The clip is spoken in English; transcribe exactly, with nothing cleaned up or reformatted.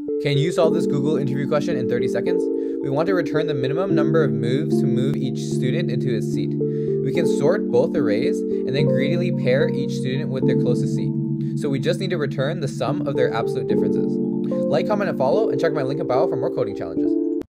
Can you solve this Google interview question in thirty seconds? We want to return the minimum number of moves to move each student into his seat. We can sort both arrays and then greedily pair each student with their closest seat. So we just need to return the sum of their absolute differences. Like, comment, and follow, and check my link in bio for more coding challenges.